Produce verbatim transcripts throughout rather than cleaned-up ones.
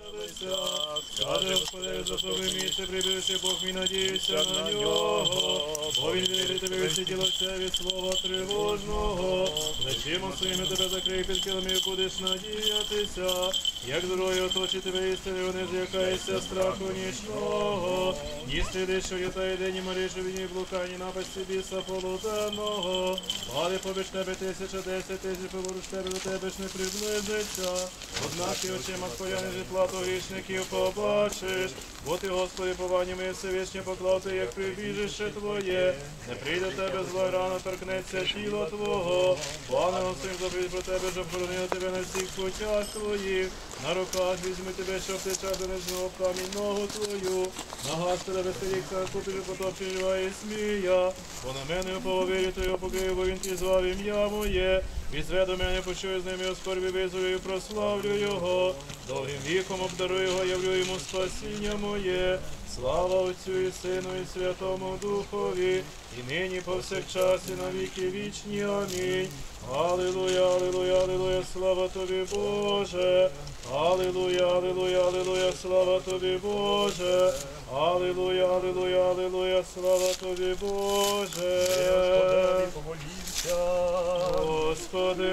Скаже Господи, за тобі місце прибивши, Бог мій надіється на нього. Бо він вірить тебе всі діло це від слова тривожного. Плечима своїми тебе закрий, під килами будеш надіятися. Як здоров'я оточить тебе істини, не злякаєшся страху нічного. Ні сліди, що літає день, і мариш у війні, блукані напасті біса полуденного. Пали побіж тебе тисяча, десять тисяч, поруч тебе до тебе ж не приблизиться. Однак і очима твоя житла то грішників побачиш. Бо ти, Господи, пованнями всевишнє поклав ти, як прибіжище твоє. Не прийде тебе зла рана, торкнеться тіло твого. Планом всім заповідь про тебе, щоб хоронили тебе на всіх путях твоїх. На руках візьми тебе, щоб ти часи не знов камінь ногу твою. Нагас тебе веселікся, купиш, потопчеш жива і смія. Бо на мене повірю твою покрив, бо він ти звав ім'я моє. Візве до мене, почую з ними, у скорбі визволю і прославлю його. Довгим віком обдарую його, явлю йому спасіння моє. Слава Отцю і Сину і Святому Духові, і нині повсякчас і на віки вічні. Амінь. Алілуя, алілуя, алілуя, слава тобі, Боже. Алілуя, алілуя, алілуя, слава тобі, Боже. Алілуя, алілуя, алілуя, слава тобі, Боже. Господи, помолімся. Господи,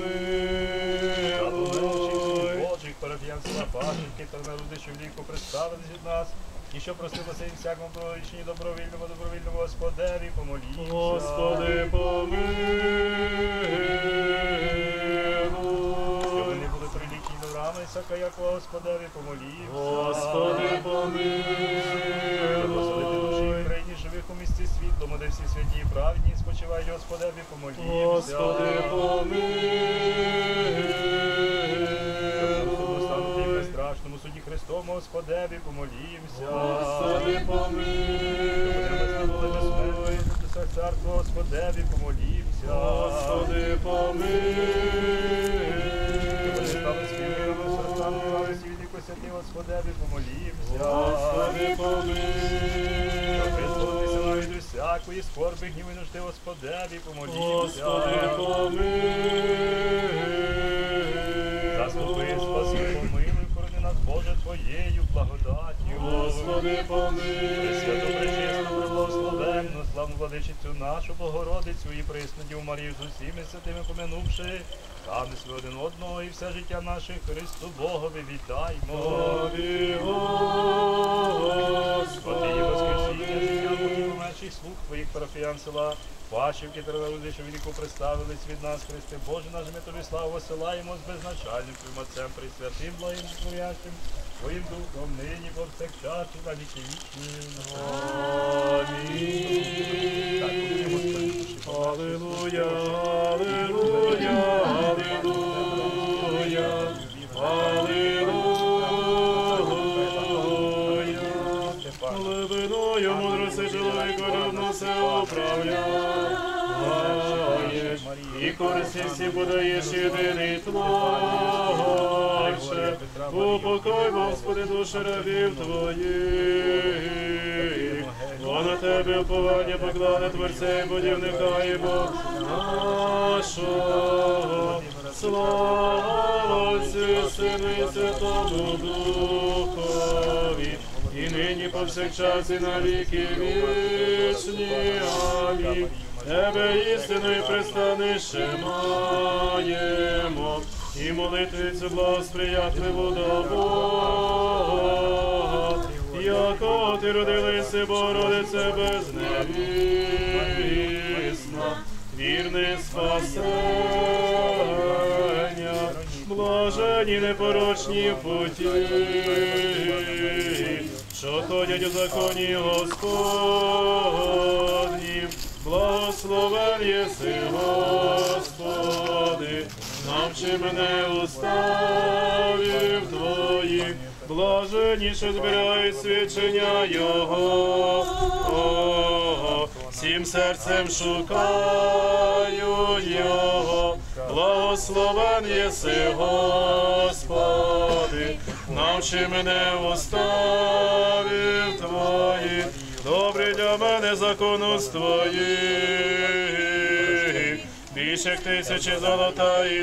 помилуй. Божих парафіян села Пашенки та народи, що в ліку представились від нас, і що просилося і всякому пророченні добровільному, добровільному Господеві, помолімся. Господи, помилуй. Щоб вони були прилічні добрами, всяка як Господеві, помолімся. Господи, помилуй. Благословити душі Україні, живих у місті світлому, де всі святі і праведні, спочивають Господеві, помолімся. Господи, помилуй. Страшному суді Христому, Господеві, помолімся. Господи, помилуй. Царство, Господеві, помолімся. Господи, помилуй. Стали співами, зростали світіку святи, Господеві, помолімся. Господи, помилуй. Визволитися навіть усякої скорби, гніви нужди, Господеві, помолімся. Господи, помилуй. Заступи, спаси, помилуй, корони нас, Боже, Твоєю благодаттю. Господи, помилуй. Пресвяту, пречисту, преблагословенну, славну владичицю нашу, Богородицю і пресну Діву Марію з усіми святими помянувши, Танесли один одного і все життя наше Христу Богові вітаймо. Тобі, Господи, і воскресіння життя Богів наших слуг Твоїх парафіян села Пашівки та Ревелуди, що в віку представились від нас, Христе Боже, наш, ми Тобі славу висилаємо з безначальним Твоїм Отцем, Пресвятим, благим, Творящим, Твоїм Духом, нині, повсякчас і на віки вічні. Амінь. Алілуя, алілуя, алілуя, алілуя. Глибиною мудрости чоловіка рівно все управляєш, і користі всі подаєш єдиний Творче. Упокой, Господи, душі рабів Твоїх, бо на Тебе уповання покладе Творця і будівника і Бог нашого. Слава Отцю, Сину і Святому Духові, і нині повсякчас і на віки вічні. Амінь. Тебе істиною пристанище маємо, і молитвицю благосприятливу до Бога, яко ти родилися, Богородице безневісна, вірне спасення, блажені непорочні в путі, що ходять у законі Господні. Благословен єси, Господи, навчи мене уставів Твоїх, блажені, що збирають свідчення Його. О, всім серцем шукаю Його. Благословен єси, Господи, навчи мене уставів Твоїх. Добрий для мене закон уст Твоїх. більше як тисячі золота і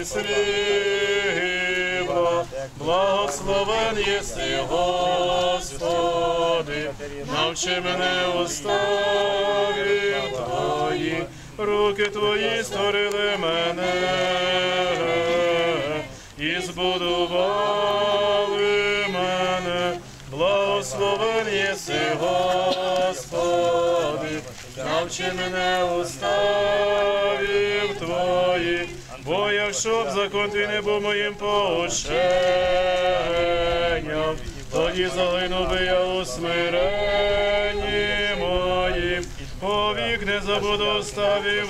срібла. Благословен єси, Господи, навчи мене уставів Твої, руки Твої створили мене і збудували мене. Благословен єси, Господи, навчи мене уставів Твої, бо якщо б закон Твій не був моїм поученням, тоді загинув би я у смиренні моїм, повік не забуду уставів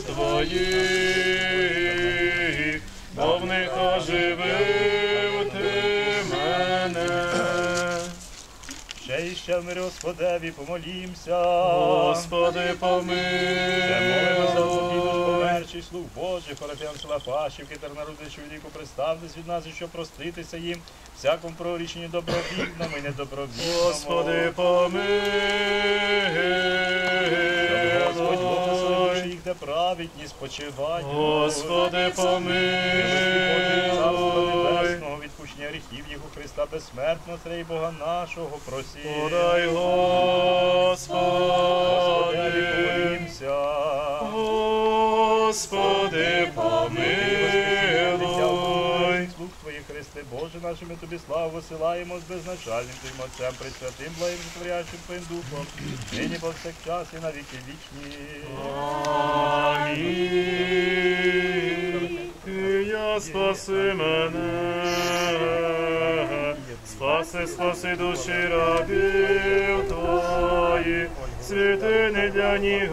Твоїх, бо в них оживив Ти мене. Ще і ще в мирі Господеві помолімся. Господи, помилуй. Молимо за обіду померчих слуг Божих, парафіян села Пашівки, та народичу віку, представтесь від нас, і щоб проститися їм всякому проріченню добровільному і недобровільному. Господи, помилуй. Господь Бог їх, де праведні спочивають. Господи, помилуй. Небесного відпущення гріхів їх у Христа безсмертного, Царя і Бога нашого, просі. Подай, Господи, помолімся. Господи, помилуй. Слуг Твоїх, Христе Боже, наші, ми Тобі славу висилаємо з безначальним Твоїм Отцем, Пресвятим, благим, Творящим Твоїм Духом, нині повсякчас і на віки вічні. Амінь. Я спаси мене, спаси, спаси душі рабів Твоїх, святини для ніг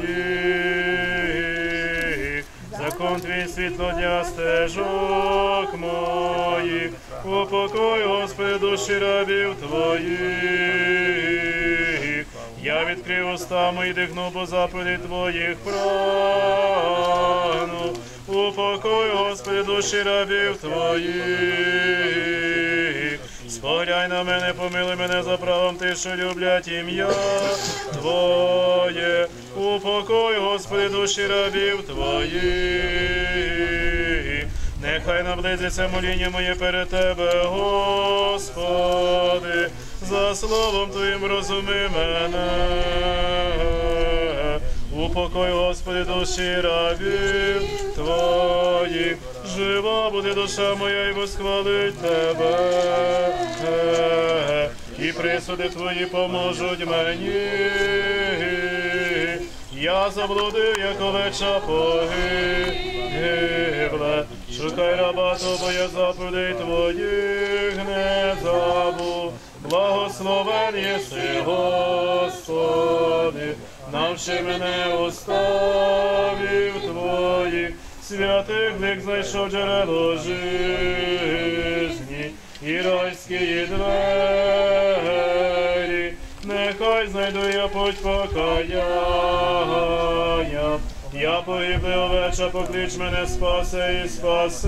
моїх, закон Твій світло для стежок моїх, упокой, Господи, душі рабів Твоїх. Я відкрив уста мої, дихну, бо заповіді Твоїх прагну. Упокой, Господи, душі рабів Твоїх. Споряй на мене, помилуй мене за правом Ти, що люблять ім'я Твоє. Упокой, Господи, душі рабів Твоїх. Нехай наблизиться моління моє перед Тебе, Господи, за словом Твоїм розуми мене. Упокой, Господи, душі рабів Твоїх, жива буде душа моя, і восхвалить Тебе, і присуди Твої поможуть мені. Я заблудив, як овеча погибла, шукай раба Твого, я заповідей Твоїх не забув. Благословен єси, Господи, навчи мене уставів Твоїх, святих лик знайшов джерело жизні, і райські двері, нехай знайду я путь покаяння. Я погиблий овеча, поклич мене, спаси і спаси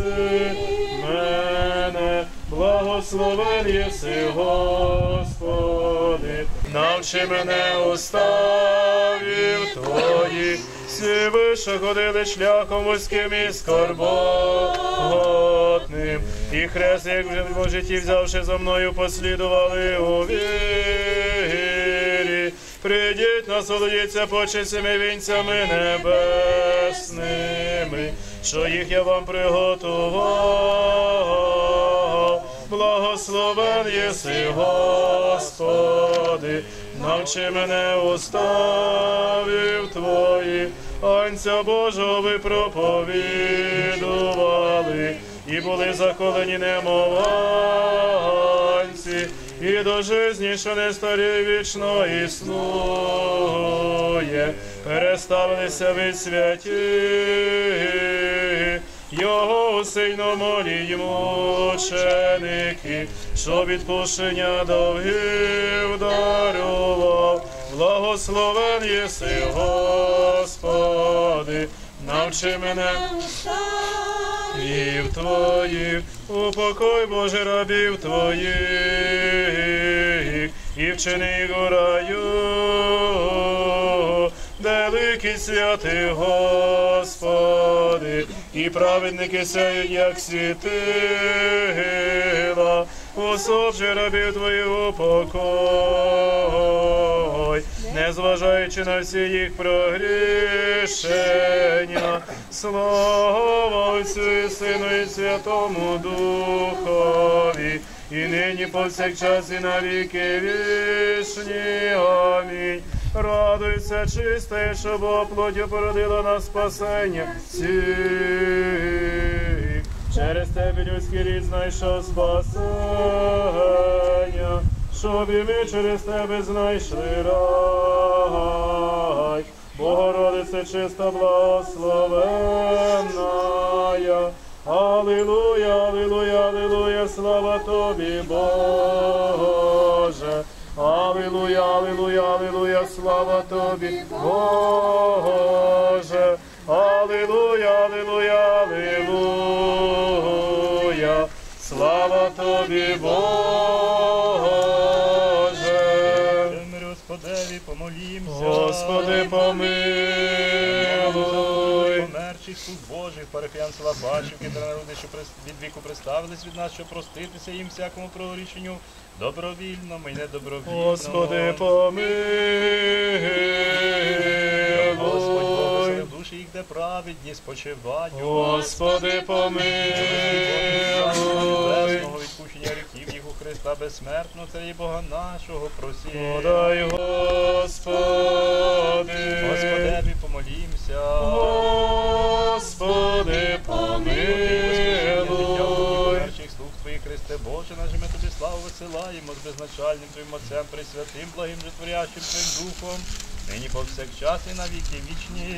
мене. Благословен єси, Господи, навчи мене уставів Твоїх. Всі вище ходили шляхом вузьким і скорботним, і хрест, як в житті взявши за мною, послідували у вірі. Прийдіть, насолодіться почесими вінцями небесними, що їх я вам приготував. Благословен єси, Господи, навчи мене уставів Твоїх. Анця Божого ви проповідували, і були заколені немованці, і до жизні, що не старі, вічно існує, переставилися від святі. Його сильно молі мученики, що відпущення довгів дарував. Благословен єси, Господи, навчи мене уставів Твоїх, упокой, Боже, рабів Твоїх, і вчини їх у раю, великий святий Господи, і праведники сяють, як світила, усопши рабів твоєго покой, незважаючи на всі їх прогрішення. Слава Отцю і Сину і Святому Духові, і нині повсякчас і на віки вічні. Амінь. Радуйся, чисте, що Бог плоттю породила на спасення всіх. Через тебе людський рід знайшов спасення, щоб і ми через тебе знайшли рай. Богородице чиста благословенна. Алілуя, алілуя, алілуя, слава тобі, Боже. Алілуя, алілуя, алілуя, слава тобі, Боже. Алілуя, алілуя, алілуя, слава тобі, Боже. Господеві помолімся. Господи, помилуй. Померчих слуг Божих, парафіян села Бачівки та народи, що від віку представились від нас, щоб проститися їм всякому прогрішенню, добровільному і недобровільному. Господи, помилуй. Господь благословив душі їх, де праведні спочивають. Господи, помилуй. Небесного відпущення гріхів їх у Христа безсмертного, Царя і Бога нашого, просім. Подай, Господи. Господеві помолімся. Господи, помилуй. Перших слуг Твоїх, Христе Боже, наш ми Тобі славу висилаємо з безначальним Твоїм Отцем, Пресвятим, благим Житворящим Твоїм Духом, нині повсякчас і на віки вічні.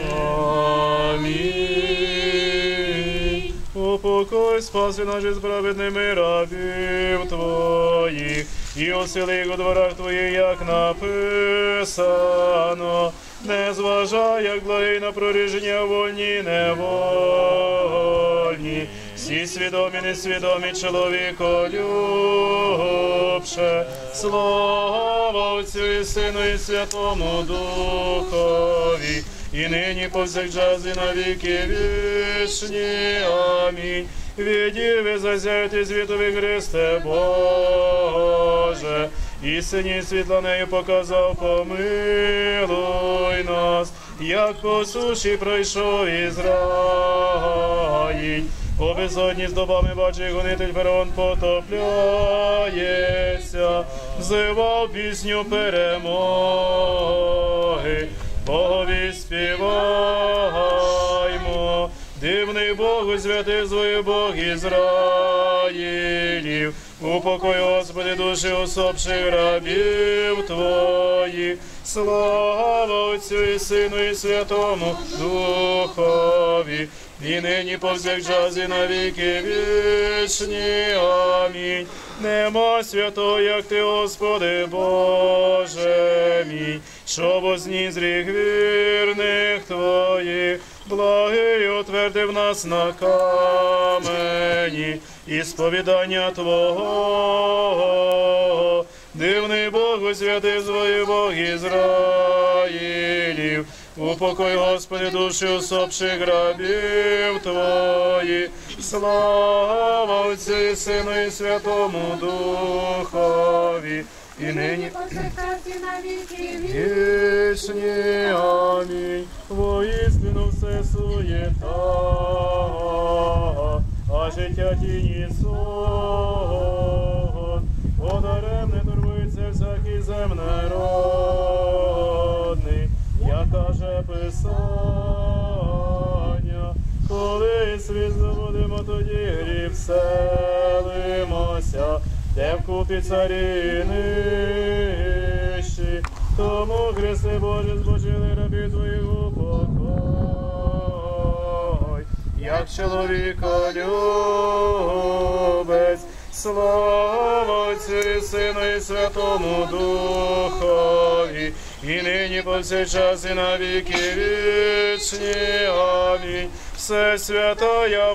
Амінь. Упокой, спаси наші справедними рабів Твоїх, і осели їх у дворах Твоїх, як написано. Не зважай, як благий на проріження вольні, невольні, всі свідомі, несвідомі, чоловіколюбче. Слава Отцю і Сину і Святому Духові, і нині повсякчас і на віки вічні. Амінь. Відіви зазяють із світові, Христе Боже, і сині світла нею показав, помилуй нас, як по суші пройшов Ізраїль. По безодні з добами бачить гонитель Фараон потопляється, взивав пісню перемоги, Богові співаймо. Дивний Бог, святий звою Бог Ізраїлів, упокой, Господи, душі усопших рабів Твоїх. Слава Отцю і Сину і Святому Духові, і нині повсякчас і на віки вічні. Амінь. Нема святого, як Ти, Господи Боже мій, що возніс гріх вірних Твоїх. Благий утвердив нас на камені і сповідання Твого. Дивний Бог, святий звою Бог Ізраїлів, упокой, Господи, душі усопших рабів Твоїх. Слава Отцю і Сину і Святому Духові, і нині вічні. Амінь. Воістину все суєта, а життя тіні сон. Подаремне турбується всякий земнородний, як каже Писання. Коли світ здобудемо, тоді гріб селимося, де вкупі царі нищі. Тому, Христе Боже, збочили рабі Твоїх упокой, як чоловіколюбець. Слава Отцю і Сину і Святому Духові, і нині повсякчас і на віки вічні. Амінь. Всесвятая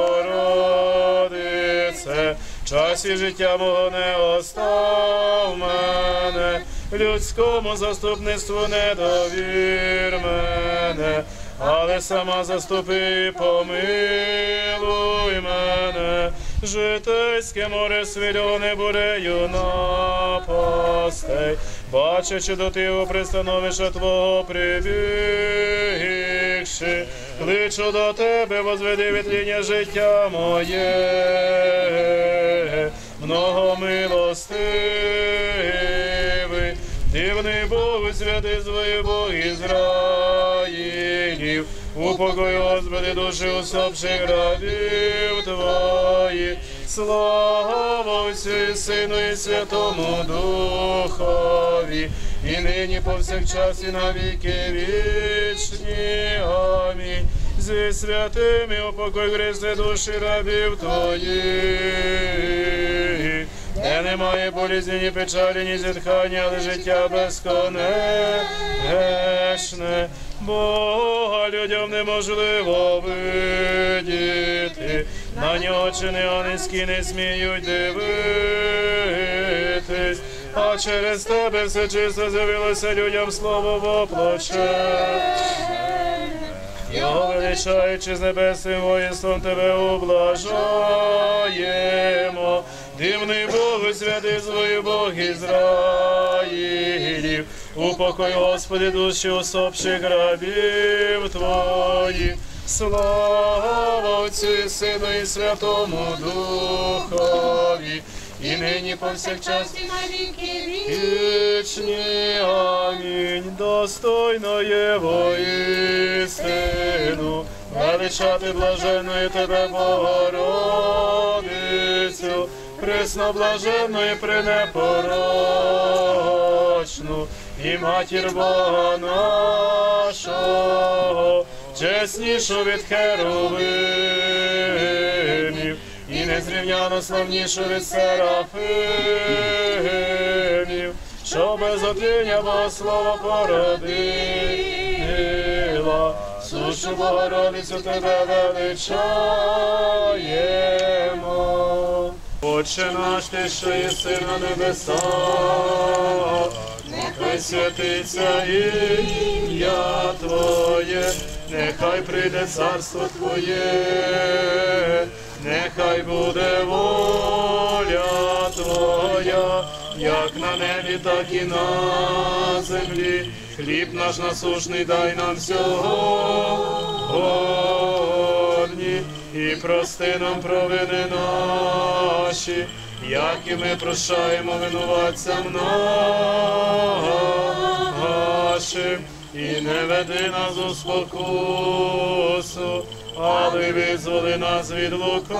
Богородице, в часі життя мого не остав мене, людському заступництву не довір мене, але сама заступи, помилуй мене. Житейське море свільоне бурею напастей, бачачи до тихого пристановища Твого прибігши, кличу до Тебе, возведи вітління життя моє, многомилостивий, дивний Бог, святий звої Бог Ізраїлів, упокой, Господи, душі усопших рабів Твоїх. Слава Отцю і Сину і Святому Духові, і нині повсякчас і на віки вічні. Амінь. Зі святими упокой, Христе, душі рабів Твоїх, де немає болізні, ні печалі, ні зітхання, але життя безконечне. Бога людям неможливо видіти, на нього чини ангельські не сміють дивитись, а через Тебе все чисто з'явилося людям слово воплочене. Його величаючи з небесним воїнством Тебе ублажаємо. Дивний Бог, святий звої Бог Ізраїлів, упокой, Господи, душі усопших рабів Твоїх. Слава Отцю і Сину і Святому Духові, і нині повсякчас і на віки вічні. Амінь. Достойно є воістину величати блаженною Тебе, Богородицю, пресноблаженну і пренепорочну, і матір Бога нашого, чеснішу від херувимів, і незрівняно славнішу від серафимів, що без отління Богослова породила. Сущу Богородицю Тебе величаємо. Отче наш, Ти, що єси на небесах, нехай святиться ім'я Твоє, нехай прийде царство Твоє, нехай буде воля Твоя, як на небі, так і на землі. Хліб наш насушний дай нам сьогодні, і прости нам провини наші, як і ми прощаємо винуватцям нашим. І не веди нас у спокусу, але визволи нас від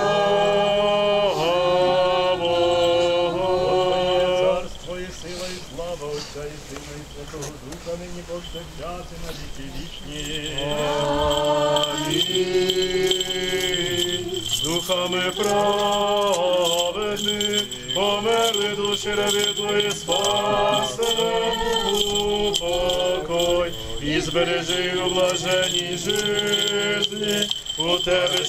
лукавого. Царство і сила, і слава Отця і Сина, і Святого Духа, нині повсякчас і на віки вічні. Амінь. Духами праведних померли душі рабів Твої, спаси упокой і збережи у блаженній житті. У Тебе,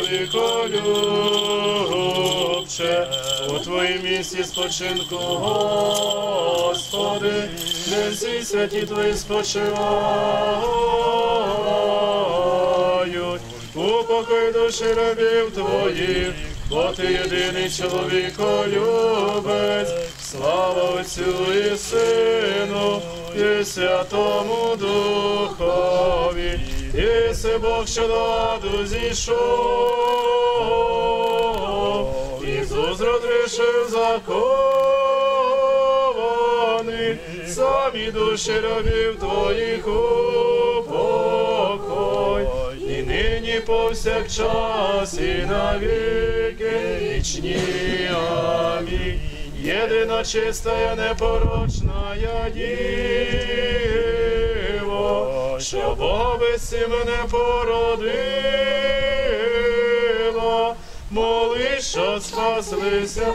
чоловіколюбче, у Твоїм місці спочинку, Господи, де всі святі Твої спочивають. Упокой душі рабів Твоїх, бо Ти єдиний чоловіколюбець. Слава Отцю і Сину і Святому Духові. Єси Бог, що до аду зійшов, Ісус розрішив закони, самі душі рабів Твоїх упокой, і нині повсякчас і на віки вічні. Амінь. Єдина чистая непорочная Діво, що Бога без сім'я породила, моли, що спаслися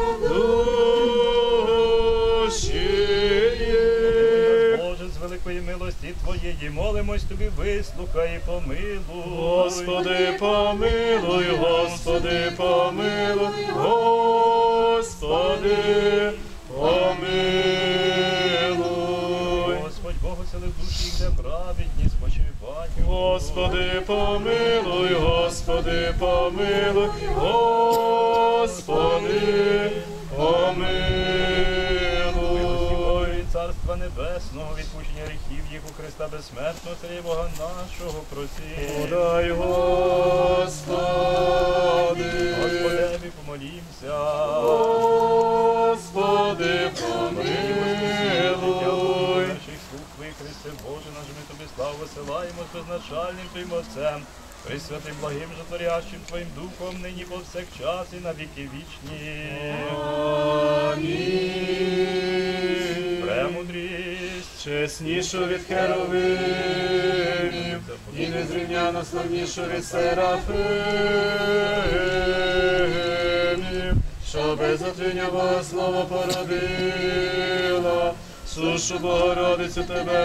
душі. Боже, з великої милості Твоєї молимось Тобі, вислухай і помилуй. Господи, помилуй, Господи, помилуй, Господи, помилуй. Господь Бог оселив душі, де праведні спочивають. Господи, Господи, помилуй, Господи, помилуй, Господи, помилуй. Царства Небесного, відпущення гріхів їх у Христа безсмертного, Царя і Бога нашого просі. Подай, Господи, Господеві помолімся. Господи, помилуй. Наших слуг Твоїх, Христе Боже, наш ми Тобі славу висилаємо з безначальним Твоїм Отцем, Пресвятим благим житворящим Твоїм Духом, нині повсякчас і на віки вічні. Амінь. Премудрість, Чеснішу від херовимів і незрівняно славнішу від серафимів, що без отвіння Бога слово породила, сушу Богородицю тебе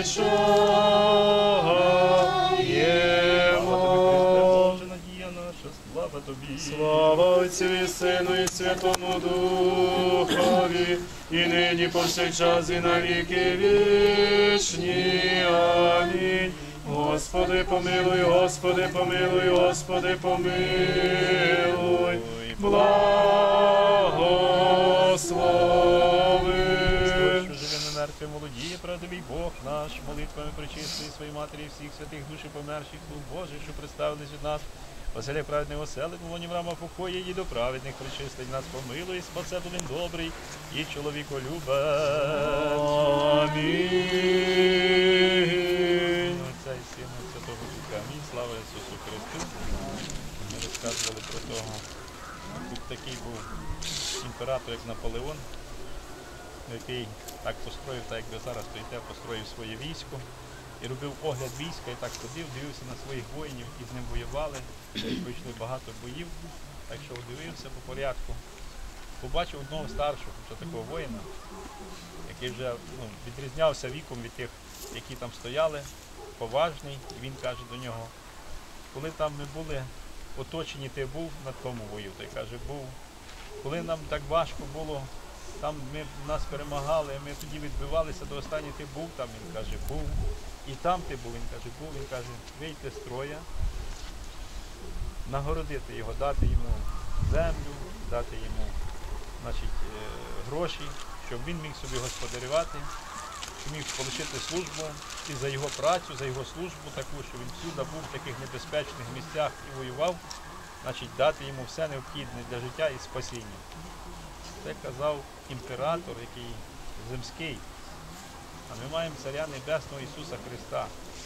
величаємо. Боже, надія наша, слава Тобі. Слава Отцю і Сину і Святому Духові, і нині повсякчас і на віки вічні. Амінь. Господи, помилуй, Господи, помилуй, Господи, помилуй, благослови. Що живе на мертві молодіє, правдивий Бог наш, молитвами причистої своїй матері і всіх святих душі померших слуг Божих, що представились від нас, оселя праведних оселик, волоні Авраама покоє, і до праведних причистить нас помилуй, спасе бо він добрий і чоловіколюбець. Амінь. Отця і Сина, і Святого Духа. Амінь. Слава Ісусу Христу. Ми розказували про того. Тут такий був імператор, як Наполеон, який так построїв, так як ви зараз стоїте, построїв своє військо і робив огляд війська, і так ходив, дивився на своїх воїнів, і з ним воювали, пройшли багато боїв, так що дивився по порядку. Побачив одного старшого, що такого воїна, який вже ну, відрізнявся віком від тих, які там стояли, поважний, і він каже до нього, коли там ми були оточені, ти був на тому бою, той каже, був. Коли нам так важко було, там ми нас перемагали, ми тоді відбивалися до останнього, ти був там, він каже, був. І там ти був, він каже, був, він каже, вийти з строя, нагородити його, дати йому землю, дати йому значить, гроші, щоб він міг собі господарювати, щоб міг отримати службу і за його працю, за його службу таку, що він всюди був в таких небезпечних місцях і воював, значить, дати йому все необхідне для життя і спасіння. Це казав імператор, який земський. А ми маємо Царя Небесного Ісуса Христа.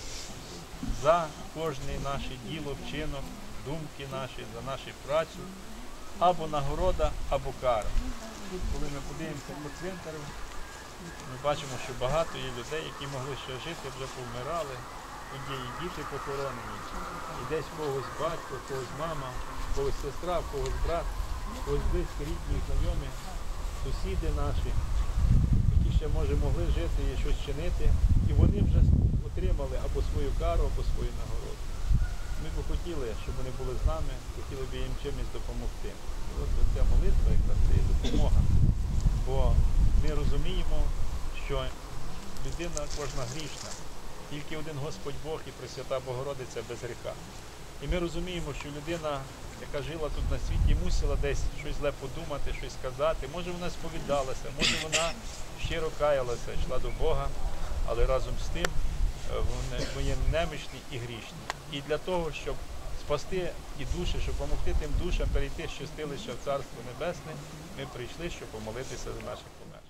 За кожне наше діло, вчинок, думки наші, за нашу працю, або нагорода, або кара. Тут, коли ми подивимося по цвинтарю, ми бачимо, що багато є людей, які могли ще жити, вже повмирали. Тут є і діти похоронені, і десь в когось батько, в когось мама, в когось сестра, в когось брат, в когось близькі, рідні, знайомі, сусіди наші, які ще, може, могли жити і щось чинити, і вони вже отримали або свою кару, або свою нагороду. Ми б хотіли, щоб вони були з нами, хотіли б їм чимось допомогти. І от ця молитва якраз це є допомога. Бо ми розуміємо, що людина кожна грішна. Тільки один Господь Бог і Пресвята Богородиця без гріха. І ми розуміємо, що людина, яка жила тут на світі, мусила десь щось зле подумати, щось сказати. Може вона сповідалася, може вона щиро каялася, йшла до Бога, але разом з тим вони є немічні і грішні. І для того, щоб спасти і душі, щоб допомогти тим душам перейти з чистилища в Царство Небесне, ми прийшли, щоб помолитися за наших померлих.